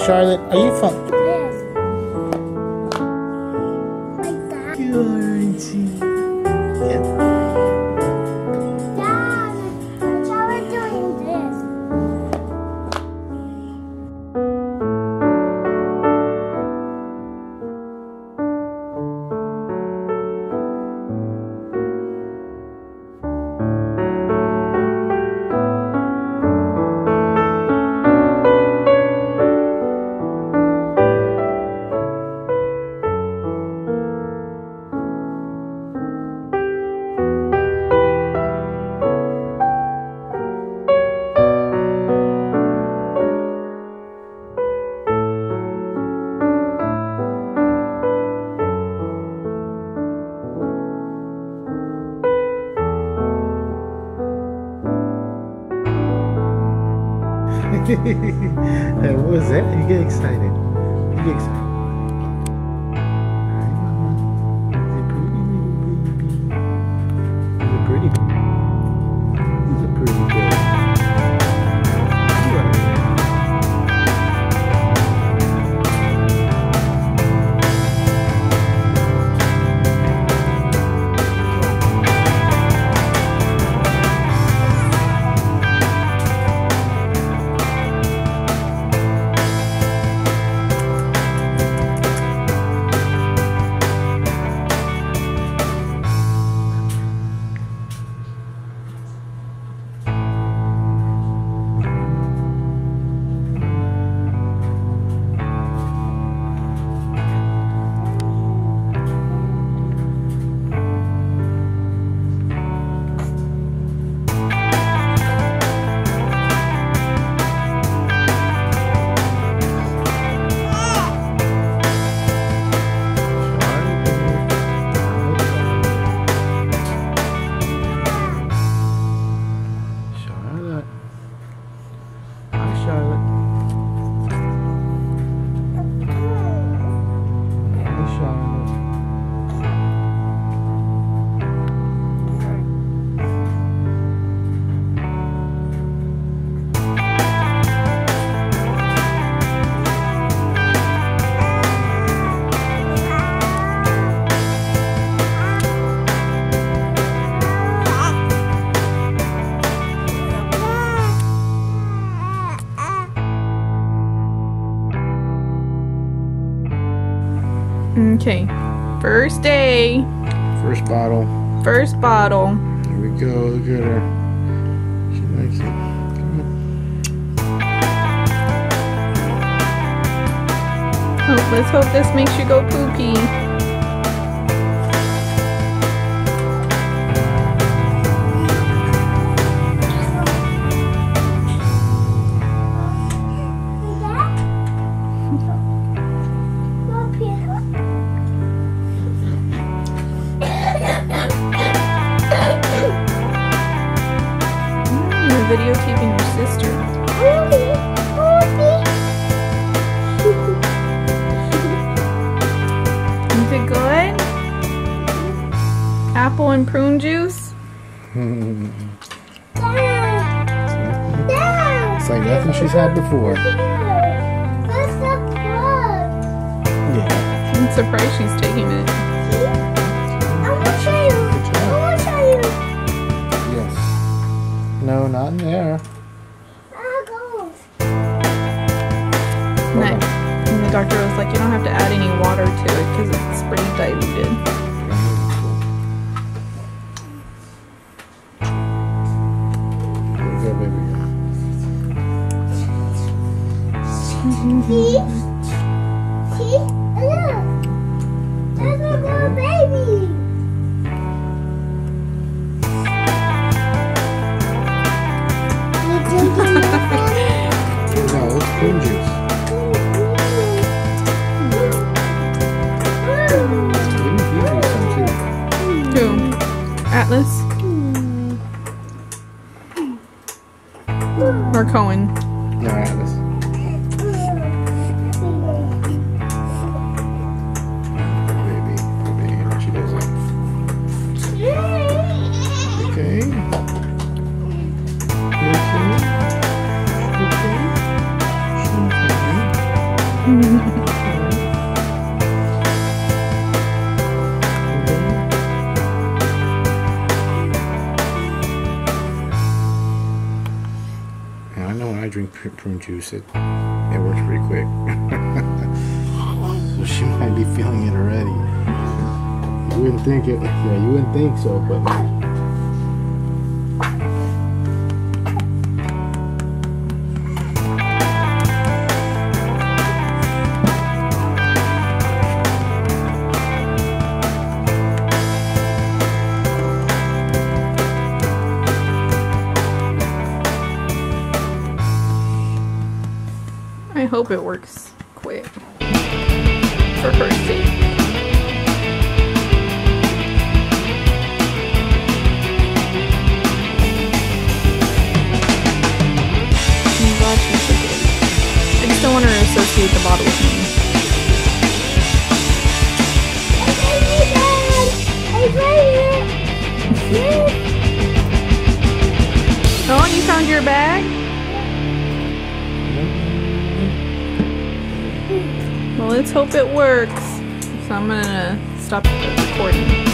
Charlotte, are you fun? This. Like that. You aren't you? Yeah. Dad, Charlotte doing this. What was that? You get excited. You get excited. He's a pretty baby. He's a pretty baby. Okay, first day. First bottle. First bottle. Here we go. Look at her. She likes it. Come on. Oh, let's hope this makes you go poopy. Videotaping your sister. Is it good? Apple and prune juice? It's like nothing she's had before. Yeah. I'm surprised she's taking it. No, not in there. And the doctor was like, you don't have to add any water to it because it's pretty diluted. Here we go, baby. See? See? Look! There's a little baby! No, it's prune juice. Who? Atlas? Or Cohen? No, Atlas. And I know when I drink prune juice, it works pretty quick. So she might be feeling it already. You wouldn't think it. Yeah, you wouldn't think so, but. I hope it works quick for her sake. I'm glad she's so good. I just don't want her to associate the bottle with me. It's right here. Oh, you found your bag? Well, let's hope it works. So I'm gonna stop the recording.